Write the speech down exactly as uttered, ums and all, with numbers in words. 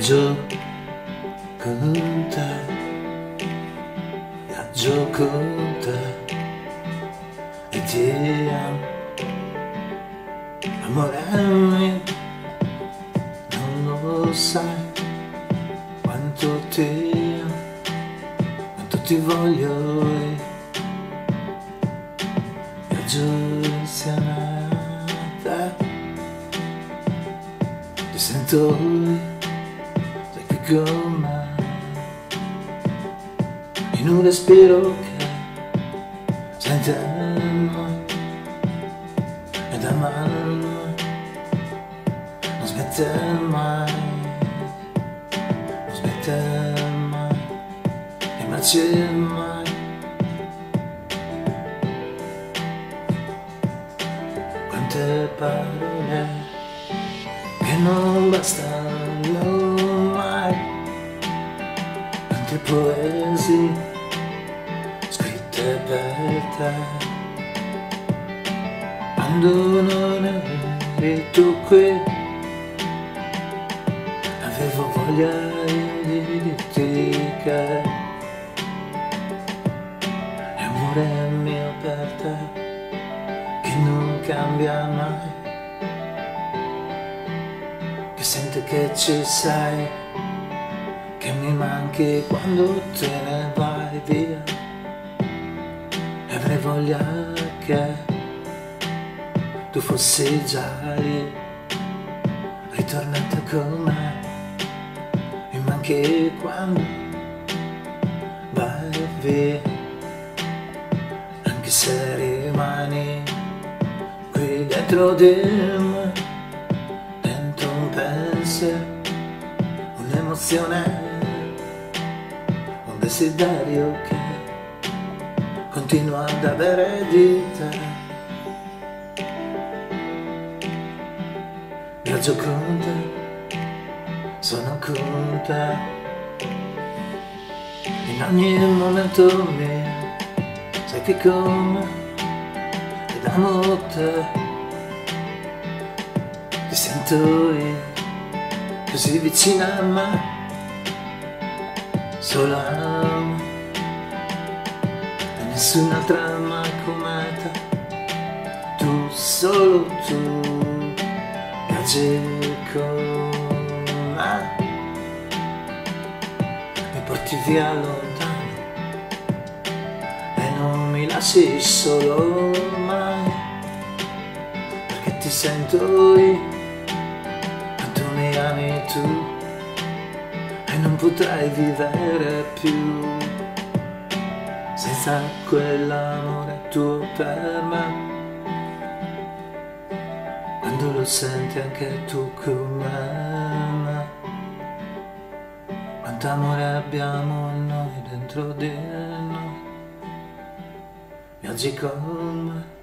Viaggio con te, viaggio con te e ti amo, amore mio, non lo sai quanto ti amo, quanto ti voglio io. Viaggio insieme a te, ti sento io, sei qui con me, in un respiro che sente noi ed ama noi, non smette mai, non smette mai, di amarci mai. Quante parole che non bastano mai, quante poesie scritte per te, quando non eri tu qui, avevo voglia di dirti che l'amore mio per te che non cambia mai, che sente che ci sei, che mi manchi quando te ne vai via, e avrei voglia che tu fossi già lì, ritornata con me, mi manchi quando vai via, anche se rimani qui dentro di me, dentro un pensiero, un'emozione, un desiderio che continuo ad avere di te. Viaggio con te, sono con te, in ogni momento mio, sei qui con me ed amo te, ti sento io, così vicina a me, solo amo, e nessun'altra mai come te, tu, solo tu, viaggi con me, mi porti via lontano e non mi lasci solo mai, perché ti sento io, quanto mi ami tu, e non potrei vivere più senza quell'amore tuo per me. Quando lo senti anche tu come me, quanto amore abbiamo noi dentro di noi, viaggi con me.